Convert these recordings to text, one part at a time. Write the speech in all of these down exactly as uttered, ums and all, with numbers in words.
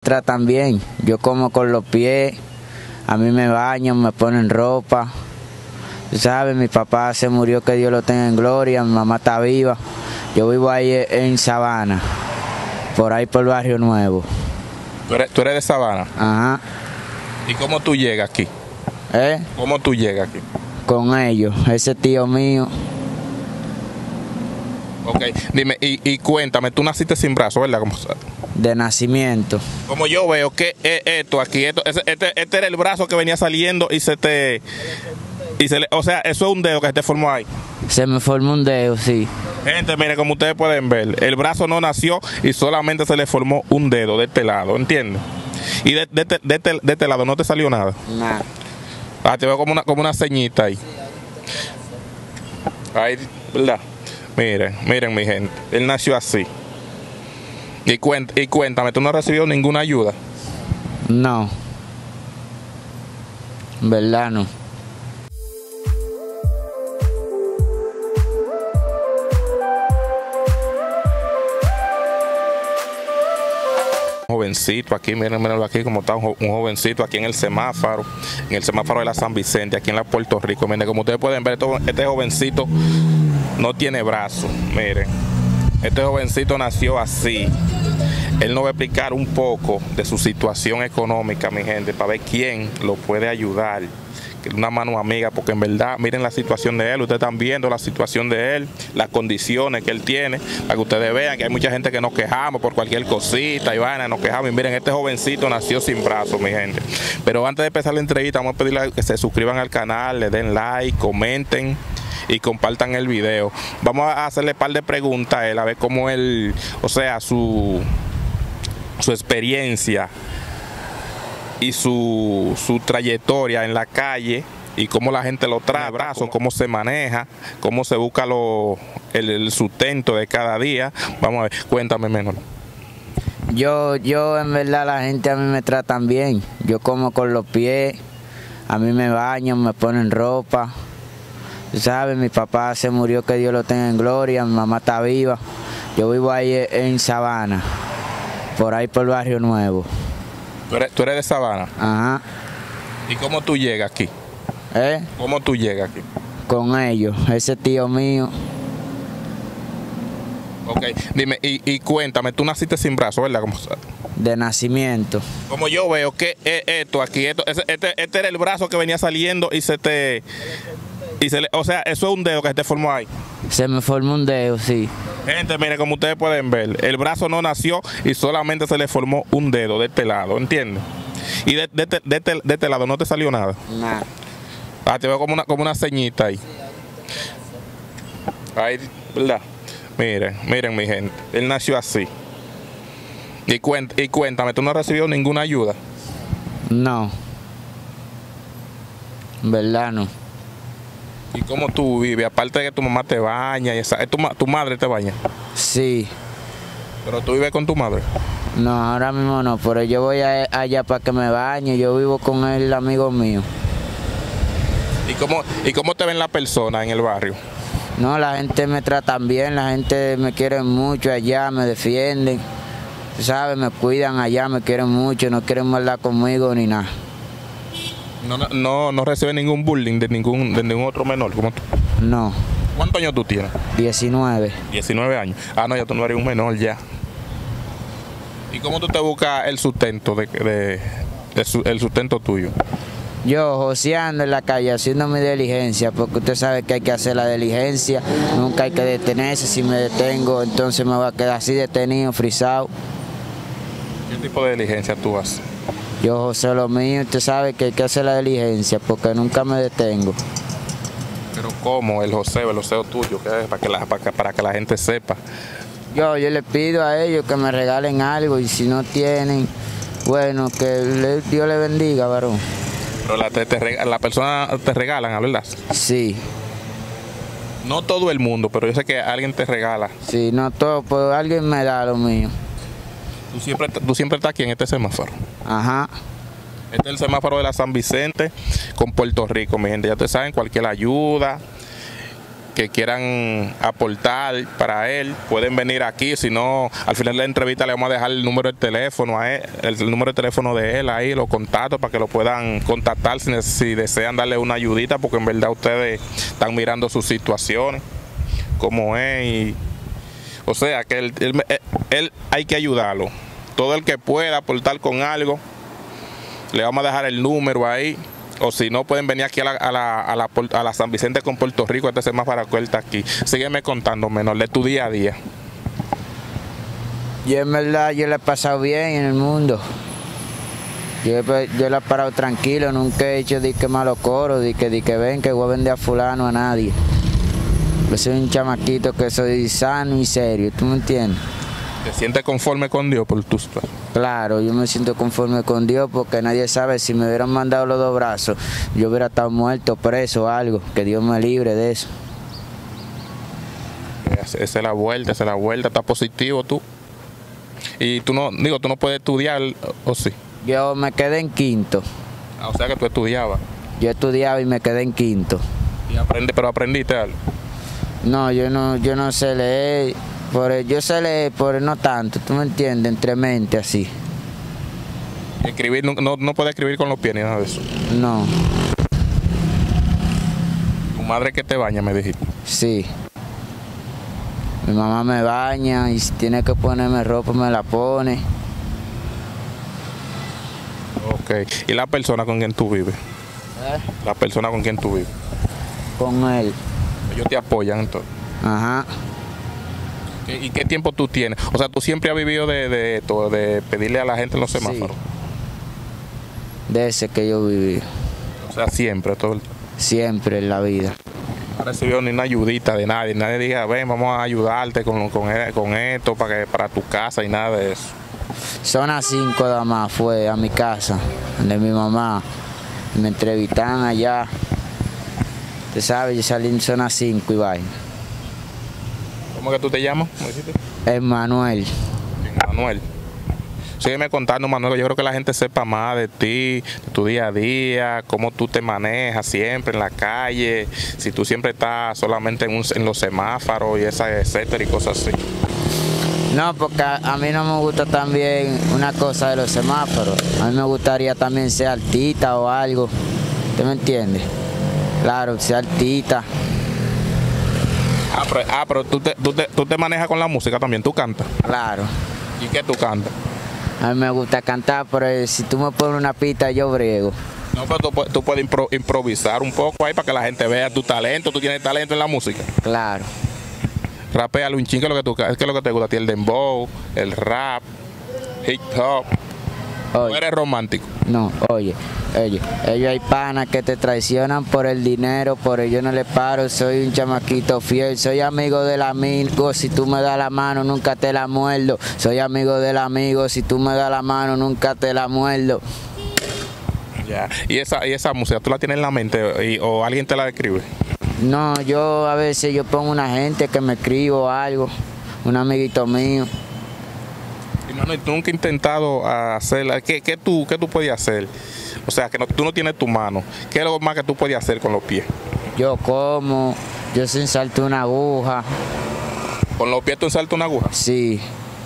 Tratan bien, yo como con los pies, a mí me bañan, me ponen ropa. ¿Sabes? Mi papá se murió, que Dios lo tenga en gloria, mi mamá está viva. Yo vivo ahí en Sabana, por ahí por Barrio Nuevo. ¿Tú eres, tú eres de Sabana? Ajá. ¿Y cómo tú llegas aquí? ¿Eh? ¿Cómo tú llegas aquí? Con ellos, ese tío mío. Ok, dime, y, y cuéntame, tú naciste sin brazo, ¿verdad? ¿Cómo, de nacimiento. Como yo veo que es esto aquí, esto, este, este era el brazo que venía saliendo y se te... Y se le, o sea, eso es un dedo que se te formó ahí. Se me formó un dedo, sí. Gente, mire, como ustedes pueden ver, el brazo no nació y solamente se le formó un dedo de este lado, ¿entiendes? Y de, de, de, de, de, de este lado no te salió nada. Nada. Ah, te veo como una, como una ceñita ahí. Ahí, ¿verdad? Miren, miren mi gente, él nació así. Y, cuent, y cuéntame, ¿tú no has recibido ninguna ayuda? No. ¿Verdad no? Jovencito aquí, miren, miren aquí como está un, un jovencito aquí en el semáforo, en el semáforo de la San Vicente, aquí en la Puerto Rico. Miren, como ustedes pueden ver, este, este jovencito no tiene brazo. Miren, este jovencito nació así. Él nos va a explicar un poco de su situación económica, mi gente, para ver quién lo puede ayudar. Una mano amiga, porque en verdad, miren la situación de él, ustedes están viendo la situación de él, las condiciones que él tiene, para que ustedes vean que hay mucha gente que nos quejamos por cualquier cosita y vaina, nos quejamos. Y miren, este jovencito nació sin brazos, mi gente. Pero antes de empezar la entrevista, vamos a pedirle que se suscriban al canal, le den like, comenten y compartan el video. Vamos a hacerle un par de preguntas a él, a ver cómo él, o sea, su, su experiencia y su, su trayectoria en la calle y cómo la gente lo trae, brazos, cómo se maneja, cómo se busca lo, el, el sustento de cada día. Vamos a ver, cuéntame menos. Yo, yo en verdad la gente a mí me tratan bien. Yo como con los pies, a mí me bañan, me ponen ropa. ¿Sabes? Mi papá se murió, que Dios lo tenga en gloria, mi mamá está viva. Yo vivo ahí en Sabana, por ahí por Barrio Nuevo. ¿Tú eres, tú eres de Sabana? Ajá. ¿Y cómo tú llegas aquí? ¿Eh? ¿Cómo tú llegas aquí? Con ellos, ese tío mío. Ok, dime, y, y cuéntame, tú naciste sin brazo, ¿verdad? ¿Cómo, de nacimiento. Como yo veo que es esto aquí, esto, este, este era el brazo que venía saliendo y se te... Y se le, o sea, eso es un dedo que se te formó ahí. Se me formó un dedo, sí. Gente, miren, como ustedes pueden ver, el brazo no nació y solamente se le formó un dedo de este lado, ¿entiendes? Y de, de, de, de, de, de este lado no te salió nada. Nada. Ah, te veo como una, como una ceñita ahí. Ahí, ¿verdad? Miren, miren mi gente, él nació así. Y, cuent, y cuéntame, ¿tú no has recibido ninguna ayuda? No. ¿Verdad no? ¿Y cómo tú vives? Aparte de que tu mamá te baña, y esa, ¿tu, tu madre te baña? Sí. ¿Pero tú vives con tu madre? No, ahora mismo no, pero yo voy a, allá para que me bañe, yo vivo con el amigo mío. ¿Y cómo, ¿Y cómo te ven las personas en el barrio? No, la gente me trata bien, la gente me quiere mucho allá, me defienden, ¿sabes? Me cuidan allá, me quieren mucho, no quieren hablar conmigo ni nada. No, no, no recibe ningún bullying de ningún, de ningún otro menor como tú. No. ¿Cuántos años tú tienes? diecinueve. diecinueve años. Ah, no, ya tú no eres un menor ya. ¿Y cómo tú te buscas el sustento de, de, de su, el sustento tuyo? Yo joseando en la calle, haciendo mi diligencia, porque usted sabe que hay que hacer la diligencia, nunca hay que detenerse. Si me detengo, entonces me voy a quedar así detenido, frisado. ¿Qué tipo de diligencia tú haces? Yo joseo lo mío, usted sabe que hay que hacer la diligencia, porque nunca me detengo. ¿Pero cómo? El joseo, el joseo tuyo, ¿qué es? Para que, la, para, que, para que la gente sepa. Yo, yo le pido a ellos que me regalen algo, y si no tienen, bueno, que le, Dios le bendiga, varón. Pero la, te, te, la persona te regalan, ¿verdad? Sí. No todo el mundo, pero yo sé que alguien te regala. Sí, no todo, pues alguien me da lo mío. ¿Tú siempre, tú siempre estás aquí en este semáforo? Ajá. Este es el semáforo de la San Vicente con Puerto Rico, mi gente. Ya ustedes saben, cualquier ayuda que quieran aportar para él, pueden venir aquí. Si no, al final de la entrevista le vamos a dejar el número de teléfono a él, el, el número de teléfono de él ahí, los contactos para que lo puedan contactar si, si desean darle una ayudita, porque en verdad ustedes están mirando sus situaciones, como es, y, o sea que él, él, él, él hay que ayudarlo. Todo el que pueda aportar con algo, le vamos a dejar el número ahí. O si no, pueden venir aquí a la, a la, a la, a la San Vicente con Puerto Rico, este semáforo que él está aquí. Sígueme contando, menor, de tu día a día. Yo en verdad, yo le he pasado bien en el mundo. Yo, yo le he parado tranquilo, nunca he hecho de que malo coro, de que, de que ven que voy a vender a fulano a nadie. Yo soy un chamaquito que soy sano y serio, ¿tú me entiendes? ¿Te sientes conforme con Dios por tus padres? Claro, yo me siento conforme con Dios porque nadie sabe, si me hubieran mandado los dos brazos, yo hubiera estado muerto, preso o algo, que Dios me libre de eso. Esa es la vuelta, esa es la vuelta, está positivo tú. Y tú no, digo, tú no puedes estudiar, ¿o sí? Yo me quedé en quinto. Ah, o sea que tú estudiabas. Yo estudiaba y me quedé en quinto. ¿Y aprende, pero aprendiste algo? No, yo no, yo no sé leer. Por, yo sé leer, pero no tanto, ¿tú me entiendes? Entre mente, así. Escribir, no, no, no puedes escribir con los pies ni nada de eso. No. ¿Tu madre que te baña, me dijiste? Sí. Mi mamá me baña y si tiene que ponerme ropa me la pone. Ok. ¿Y la persona con quien tú vives? ¿Eh? La persona con quien tú vives. Con él. Ellos te apoyan entonces. Ajá. ¿Y qué tiempo tú tienes? O sea, tú siempre has vivido de, de esto, de pedirle a la gente en los semáforos. Sí. De ese que yo viví. O sea, siempre, todo el tiempo. Siempre en la vida. No recibió ni una ayudita de nadie. Nadie diga, ven, vamos a ayudarte con, con, con esto para, que, para tu casa y nada de eso. Zona cinco nada más fue a mi casa, de mi mamá. Me entrevistaron allá. Tú sabes, yo salí en zona cinco y vaina. ¿Cómo que tú te llamas? ¿Cómo dijiste? Emmanuel. Manuel. Sígueme contando, Manuel. Yo creo que la gente sepa más de ti, de tu día a día, cómo tú te manejas siempre en la calle, si tú siempre estás solamente en, un, en los semáforos y esa, etcétera y cosas así. No, porque a, a mí no me gusta también una cosa de los semáforos. A mí me gustaría también ser artista o algo. ¿Tú me entiendes? Claro, ser artista. Ah, pero, ah, pero tú, te, tú, te, tú te manejas con la música también, tú cantas. Claro. ¿Y qué tú cantas? A mí me gusta cantar, pero si tú me pones una pista, yo briego. No, pero tú, tú puedes impro, improvisar un poco ahí para que la gente vea tu talento. Tú tienes talento en la música. Claro. Rapéalo un chingo, ¿qué es lo que tú, qué es lo que te gusta a ti? El dembow, el rap, hip hop. ¿O eres romántico? No, oye, oye, ellos hay panas que te traicionan por el dinero, por ello no le paro, soy un chamaquito fiel, soy amigo del amigo, si tú me das la mano nunca te la muerdo, soy amigo del amigo, si tú me das la mano nunca te la muerdo. Ya, y esa, y esa música, ¿tú la tienes en la mente y, o alguien te la describe? No, yo a veces yo pongo una gente que me escribo algo, un amiguito mío. Y no, no, ¿tú nunca has intentado hacerla? ¿Qué, qué, tú, ¿Qué tú podías hacer? O sea, que no, tú no tienes tu mano. ¿Qué es lo más que tú podías hacer con los pies? Yo como, yo sin salto una aguja. ¿Con los pies tú saltas una aguja? Sí.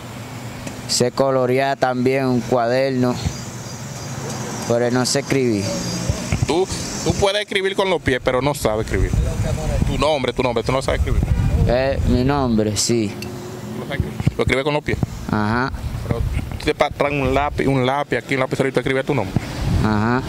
Sé colorear también un cuaderno, pero no sé escribir. Tú, tú puedes escribir con los pies, pero no sabes escribir. Tu nombre, tu nombre, tú no sabes escribir. Eh, mi nombre, sí. ¿Lo sabes escribir? ¿Lo escribes con los pies? Ajá. Pero tú te traes un lápiz, un lápiz aquí, un lapicero y tú escribes tu nombre. Ajá.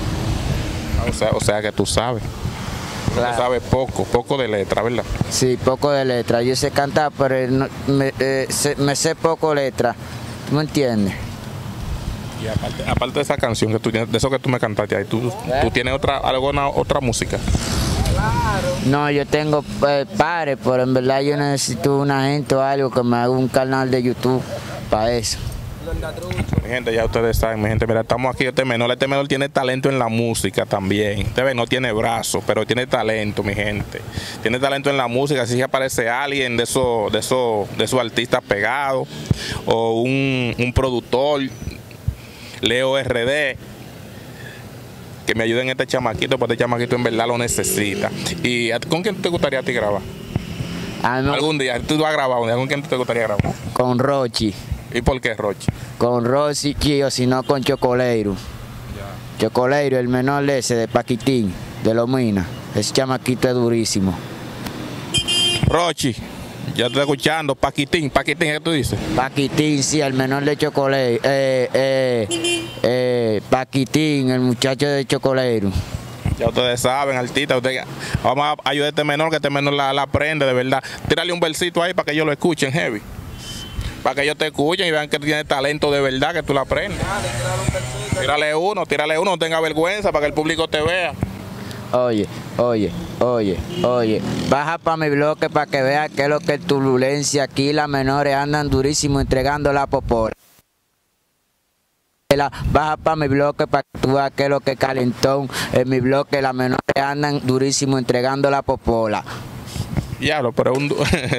O sea, o sea que tú sabes. Claro. Tú sabes poco, poco de letra, ¿verdad? Sí, poco de letra. Yo sé cantar, pero no, me, eh, sé, me sé poco letra. ¿Tú me entiendes? Y aparte, aparte de esa canción, que tú tienes, de eso que tú me cantaste ahí, ¿tú, ¿Eh? ¿tú tienes otra, alguna otra música? Claro. No, yo tengo eh, pares, pero en verdad yo necesito una gente o algo que me haga un canal de YouTube para eso. Mi gente, ya ustedes saben, mi gente, mira, estamos aquí, este menor, este menor tiene talento en la música también. Usted ve, no tiene brazos, pero tiene talento, mi gente. Tiene talento en la música, si aparece alguien de esos, de esos, de esos artistas pegados, o un, un productor, Leo R D, que me ayuden este chamaquito, porque este chamaquito en verdad lo necesita. ¿Y con quién te gustaría a ti grabar? Ah, no. Algún día, tú vas a grabar un día, ¿con quién te gustaría grabar? Con Rochi. ¿Y por qué Rochi? Con Rochi, o si no con Chocoleiro. Ya. Chocoleiro, el menor ese de Paquitín, de Lomina. Ese chamaquito es durísimo. Rochi, ya estoy escuchando, Paquitín, Paquitín, ¿qué tú dices? Paquitín, sí, el menor de Chocoleiro. Eh, eh, eh, Paquitín, el muchacho de Chocoleiro. Ya ustedes saben, artista, usted, vamos a ayudar a este menor, que este menor la, la aprende de verdad. Tírale un versito ahí para que ellos lo escuchen, heavy. Para que ellos te escuchen y vean que tiene talento de verdad, que tú lo aprendes. Tírale uno, tírale uno, no tenga vergüenza para que el público te vea. Oye, oye, oye, oye, baja para mi bloque para que veas qué es lo que es turbulencia. Aquí las menores andan durísimo entregando la popola. Baja para mi bloque para que tú veas qué es lo que es calentón. En mi bloque las menores andan durísimo entregando la popola. Diablo, pero un...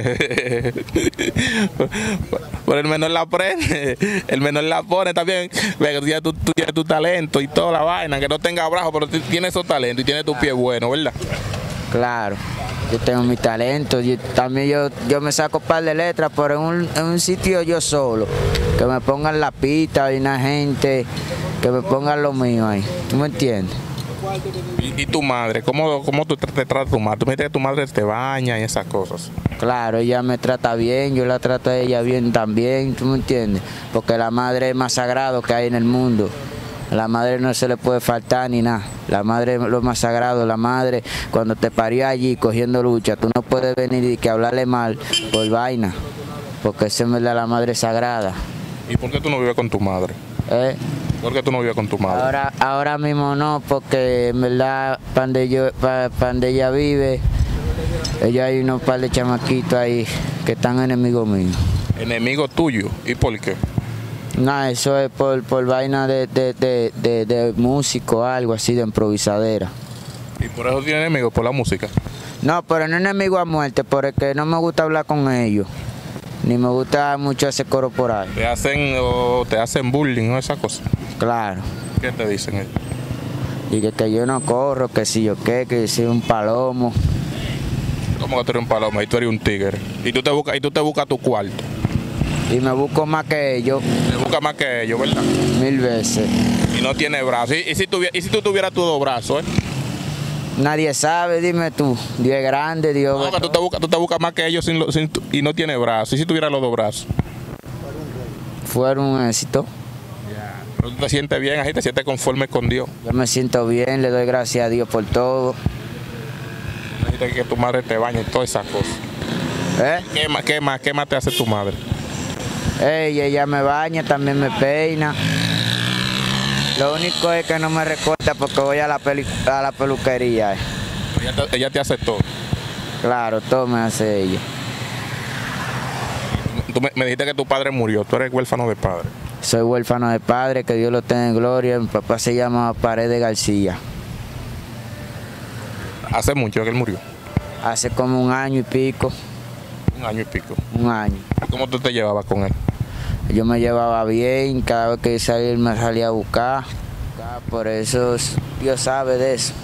pero el menor la aprende, el menor la pone también. Ve que tú, tú tienes tu talento y toda la vaina, que no tenga brazos, pero tienes esos talentos y tienes tus pies buenos, ¿verdad? Claro, yo tengo mi talento, yo, también yo, yo me saco un par de letras, pero en un, en un sitio yo solo, que me pongan la pista y una gente, que me pongan lo mío ahí, ¿tú me entiendes? ¿Y, y tu madre? ¿Cómo, cómo tú te, te tratas tu madre? ¿Tú me dices que tu madre te baña y esas cosas? Claro, ella me trata bien, yo la trato a ella bien también, ¿tú me entiendes? Porque la madre es más sagrado que hay en el mundo. A la madre no se le puede faltar ni nada. La madre es lo más sagrado. La madre, cuando te parió allí cogiendo lucha, tú no puedes venir y que hablarle mal por vaina, porque esa es verdad, la madre sagrada. ¿Y por qué tú no vives con tu madre? ¿Eh? ¿Por qué tú no vives con tu madre? Ahora, ahora mismo no, porque en verdad, para donde, yo, para, para donde ella vive, ella hay unos par de chamaquitos ahí que están enemigos míos. ¿Enemigos tuyos? ¿Y por qué? No, eso es por, por vaina de, de, de, de, de músico, algo así, de improvisadera. ¿Y por eso tiene enemigos? ¿Por la música? No, pero no enemigo a muerte, porque no me gusta hablar con ellos. Ni me gusta mucho ese coro por ahí. ¿Te hacen, o te hacen bullying o esas cosas? Claro. ¿Qué te dicen ellos? Y que, que yo no corro, que si yo qué, que soy un palomo. ¿Cómo que tú eres un palomo? Y tú eres un tigre. Y tú te buscas, y tú te buscas tu cuarto. Y me busco más que ellos. Te buscas más que ellos, ¿verdad? Mil veces. Y no tiene brazos. ¿Y, y, si, tuviera, y si tú tuvieras tus dos brazos, eh? Nadie sabe, dime tú. Dios es grande, Dios... No, que tú te buscas, tú te buscas más que ellos sin, sin, y no tiene brazos. ¿Y si tuviera los dos brazos? Fueron un éxito. Pero tú te sientes bien, así te sientes conforme con Dios. Yo me siento bien, le doy gracias a Dios por todo. Dijiste que tu madre te baña y todas esas cosas. ¿Eh? ¿Qué más, qué más, qué más te hace tu madre? Ella, ella me baña, también me peina. Lo único es que no me recorta porque voy a la, peli, a la peluquería. Eh. Ella te, ella te hace todo. Claro, todo me hace ella. Tú me, me dijiste que tu padre murió, tú eres huérfano de padre. Soy huérfano de padre, que Dios lo tenga en gloria. Mi papá se llama Paredes García. ¿Hace mucho que él murió? Hace como un año y pico. Un año y pico. Un año. ¿Cómo tú te llevabas con él? Yo me llevaba bien, cada vez que salía él me salía a buscar. Por eso Dios sabe de eso.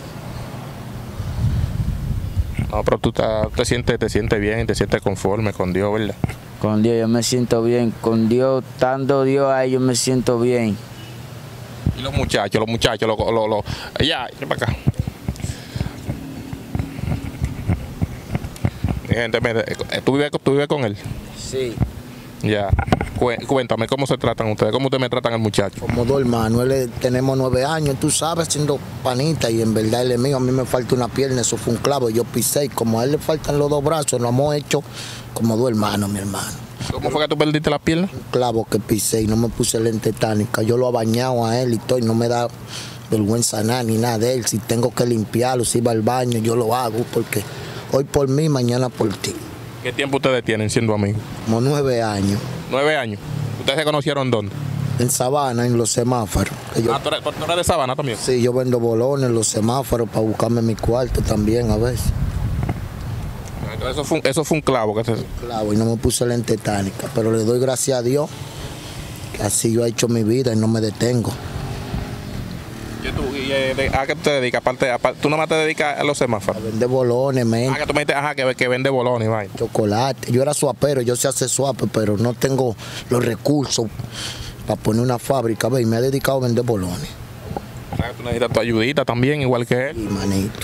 No, pero tú te, te, sientes, te sientes bien, te sientes conforme con Dios, ¿verdad? Con Dios yo me siento bien, con Dios, dando Dios a ellos me siento bien. Y los muchachos, los muchachos, los... los, los ya, ven para acá. Gente, ¿tú vives, ¿tú vives con él? Sí. Ya. Cuéntame, ¿cómo se tratan ustedes? ¿Cómo ustedes me tratan al muchacho? Como dos hermanos, él es, tenemos nueve años, tú sabes, siendo panita, y en verdad él es mío, a mí me falta una pierna, eso fue un clavo, yo pisé, y como a él le faltan los dos brazos, lo hemos hecho como dos hermanos, mi hermano. ¿Cómo fue que tú perdiste la pierna? Un clavo que pisé y no me puse lente tánica, yo lo he bañado a él y todo, y no me da vergüenza nada, ni nada de él, si tengo que limpiarlo, si va al baño, yo lo hago, porque hoy por mí, mañana por ti. ¿Qué tiempo ustedes tienen siendo amigos? Como nueve años. ¿Nueve años? ¿Ustedes se conocieron dónde? En Sabana, en los semáforos. Yo, ah, ¿tú eres, ¿tú eres de Sabana también? Sí, yo vendo bolones en los semáforos para buscarme mi cuarto también a veces. Eso fue, eso fue un clavo que te... Clavo, y no me puse lente tánica, pero le doy gracias a Dios que así yo he hecho mi vida y no me detengo. ¿Y tú, y, eh, ¿A qué tú te dedicas? Aparte, aparte, ¿tú nomás te dedicas a los semáforos? A vender bolones, men. Ah, que tú me dices, ajá, que, que vende bolones, vaya. Chocolate. Yo era suapero, yo sé hacer suape, pero no tengo los recursos para poner una fábrica, ve, y me he dedicado a vender bolones. O sea, tú necesitas tu ayudita también, igual que él. Y manito.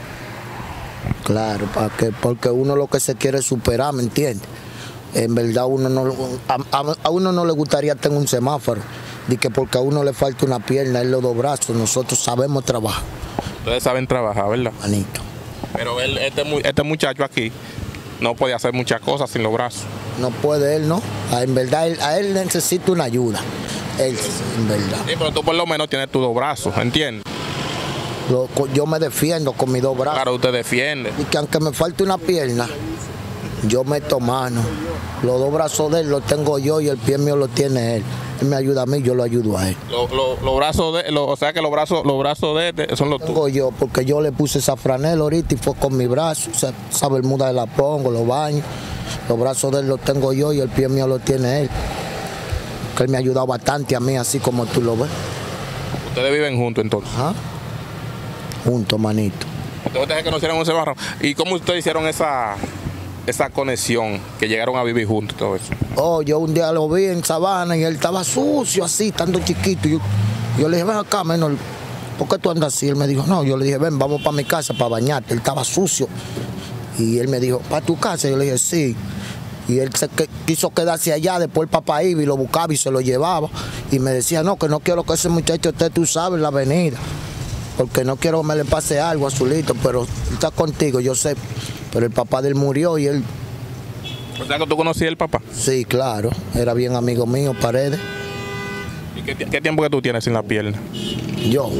Claro, para que, porque uno lo que se quiere es superar, ¿me entiendes? En verdad uno no, a, a, a uno no le gustaría tener un semáforo, de que porque a uno le falta una pierna, él los dos brazos, nosotros sabemos trabajar. Ustedes saben trabajar, ¿verdad? Manito. Pero él, este, este muchacho aquí no puede hacer muchas cosas sin los brazos. No puede él, ¿no? A, en verdad, él, a él necesita una ayuda. Él, en verdad. Sí, pero tú por lo menos tienes tus dos brazos, ¿entiendes? Lo, yo me defiendo con mis dos brazos. Claro, usted defiende. Y que aunque me falte una pierna, yo meto mano. Los dos brazos de él los tengo yo y el pie mío lo tiene él. Él me ayuda a mí, yo lo ayudo a él. Los lo, lo brazos de, lo, o sea que los brazos, los brazos de este son los tengo tuyos. yo, porque yo le puse esa franela ahorita y fue con mi brazo. O sea, esa bermuda de la pongo, los baños. Los brazos de él los tengo yo y el pie mío lo tiene él. Que él me ha ayudado bastante a mí, así como tú lo ves. Ustedes viven juntos entonces. Ajá. Juntos, manito. Ustedes que no hicieron un semáforo. ¿Y cómo ustedes hicieron esa, esa conexión, que llegaron a vivir juntos y todo eso? Oh, yo un día lo vi en Sabana y él estaba sucio así, estando chiquito. Yo, yo le dije, ven acá, menor, ¿por qué tú andas así? Él me dijo, no, yo le dije, ven, vamos para mi casa para bañarte. Él estaba sucio. Y él me dijo, ¿para tu casa? Yo le dije, sí. Y él se que, quiso quedarse allá, después el papá iba y lo buscaba y se lo llevaba. Y me decía, no, que no quiero que ese muchacho esté, tú sabes, en la avenida. Porque no quiero que me le pase algo a Zulito, pero él está contigo, yo sé. Pero el papá de él murió y él... O sea que tú conocías al papá. Sí, claro, era bien amigo mío, Paredes. ¿Y qué, qué tiempo que tú tienes sin la pierna? Yo,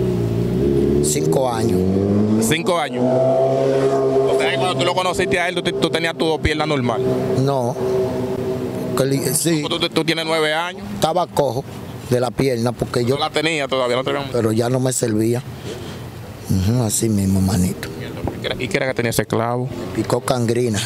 cinco años. Cinco años. O sea que cuando tú lo conociste a él, tú, tú tenías tus dos piernas normal. No, que, sí, Tú, tú, tú tienes nueve años. estaba cojo de la pierna porque yo... Yo la tenía todavía, no tenía. Pero ya no me servía. Ujú, así mismo, manito. ¿Y qué era que tenía ese clavo? Picó cangrina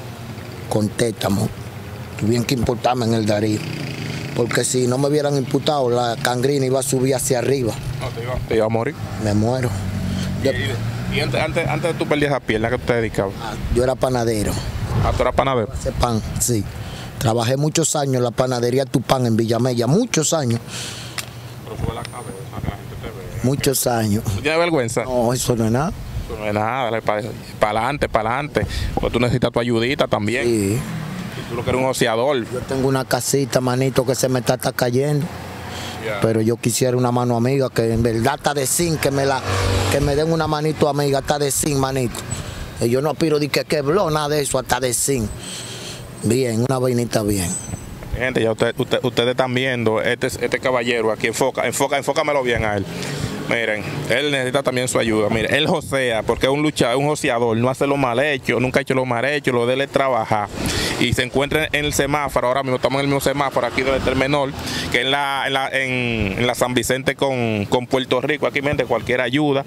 con tétamo. Tuvieron que importarme en el Darío. Porque si no me hubieran imputado, la cangrina iba a subir hacia arriba. No, te iba, te iba a morir. Me muero. Yo, Y, y antes, antes, antes de tú perdías esa pierna, ¿qué tú te dedicabas? yo era panadero. ¿A tú eras panadero? Ese pan, sí. Trabajé muchos años en la panadería Tupán en Villamella, muchos años. Pero fue la cabeza, que la gente te ve. Muchos años. ¿Tú tienes vergüenza? No, eso no es nada. Eso no es nada, dale para adelante, para adelante. Pues tú necesitas tu ayudita también. Sí. Y tú lo que eres un oceador. Yo tengo una casita, manito, que se me está, está cayendo. Yeah. Pero yo quisiera una mano amiga, que en verdad está de zinc, que me la, que me den una manito amiga, está de zinc, manito. Y yo no aspiro de que quebró, nada de eso, hasta de zinc. Bien, una vainita bien. Gente, ya usted, usted- ustedes están viendo este, este caballero aquí, enfoca, enfoca, enfócamelo bien a él. Miren, él necesita también su ayuda. Miren, él josea porque es un luchador, un joseador, no hace lo mal hecho, nunca ha hecho lo mal hecho, lo de él es trabajar. Y se encuentra en el semáforo, ahora mismo estamos en el mismo semáforo, aquí donde está el menor, que en la, en la, en, en la San Vicente con, con Puerto Rico, aquí mente cualquier ayuda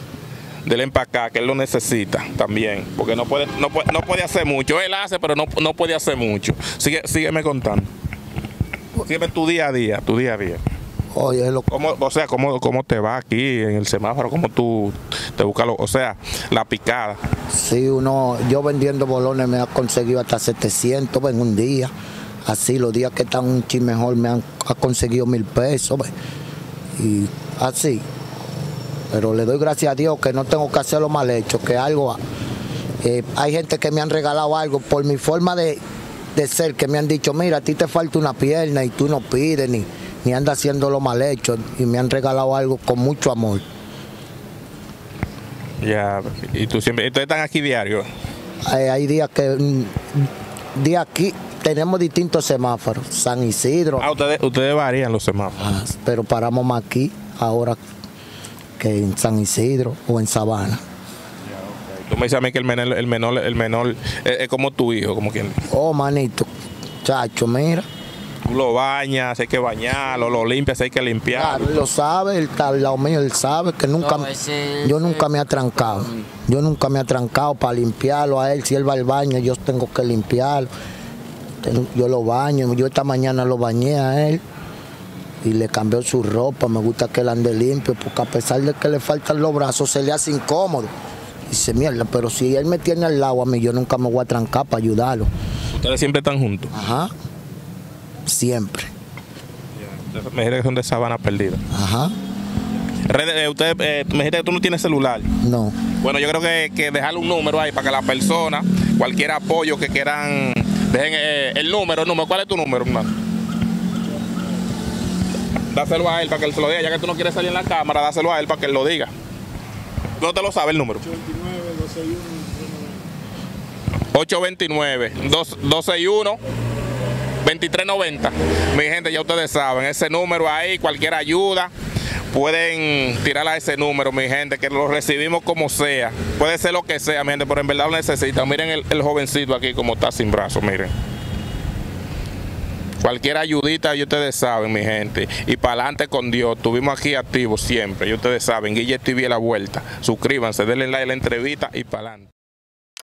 de él para acá, que él lo necesita también, porque no puede, no puede, no puede hacer mucho. Él hace, pero no, no puede hacer mucho. Sigue, sígueme contando. Sígueme tu día a día, tu día a día. Oye, lo, ¿Cómo, o sea, ¿cómo, cómo te va aquí en el semáforo? ¿Cómo tú te buscas, lo, o sea, la picada? sí, uno, yo vendiendo bolones me ha conseguido hasta setecientos en un día. Así, los días que están un chin mejor me han ha conseguido mil pesos. ¿Ve? Y así. Pero le doy gracias a Dios que no tengo que hacerlo mal hecho, que algo... eh, hay gente que me han regalado algo por mi forma de, de ser, que me han dicho, mira, a ti te falta una pierna y tú no pides ni, ni andas haciéndolo mal hecho. Y me han regalado algo con mucho amor. Ya, y tú siempre, ustedes están aquí diario. Eh, hay días que... mm, de aquí tenemos distintos semáforos. San Isidro, Ah, ustedes, ustedes varían los semáforos. ah, pero paramos más aquí ahora que en San Isidro o en Sabana. Tú me dices a mí que el menor, el menor, el menor es, es como tu hijo, como quien. Oh, manito, chacho, mira. Tú lo bañas, hay que bañarlo, lo limpias, hay que limpiarlo. Claro, él lo sabe, él está al lado mío, él sabe que nunca, No, ese- yo nunca me he atrancado. Yo nunca me he atrancado para limpiarlo a él. Si él va al baño, yo tengo que limpiarlo. Ten- Yo lo baño, yo esta mañana lo bañé a él. y le cambió su ropa. Me gusta que él ande limpio, porque a pesar de que le faltan los brazos, se le hace incómodo. Dice, mierda, pero si él me tiene al lado a mí, yo nunca me voy a trancar para ayudarlo. ¿Ustedes siempre están juntos? Ajá, siempre. Me dijiste que son de Sabana Perdida. Ajá. Redes, usted, eh, me dijiste que tú no tienes celular. No. Bueno, yo creo que, que dejarle un número ahí para que las personas, cualquier apoyo que quieran, dejen eh, el número, el número. ¿Cuál es tu número, hermano? Dáselo a él para que él se lo diga, ya que tú no quieres salir en la cámara, dáselo a él para que él lo diga. ¿No te lo sabe el número? ocho dos nueve, dos seis uno, veintitrés noventa. Mi gente, ya ustedes saben, ese número ahí, cualquier ayuda, pueden tirar a ese número, mi gente, que lo recibimos como sea. Puede ser lo que sea, mi gente, pero en verdad lo necesitan. Miren el, el jovencito aquí como está sin brazos, miren. Cualquier ayudita, y ustedes saben, mi gente. Y para adelante con Dios. Estuvimos aquí activos siempre. Y ustedes saben, Guille T V a la vuelta. Suscríbanse, denle like a la entrevista y para adelante.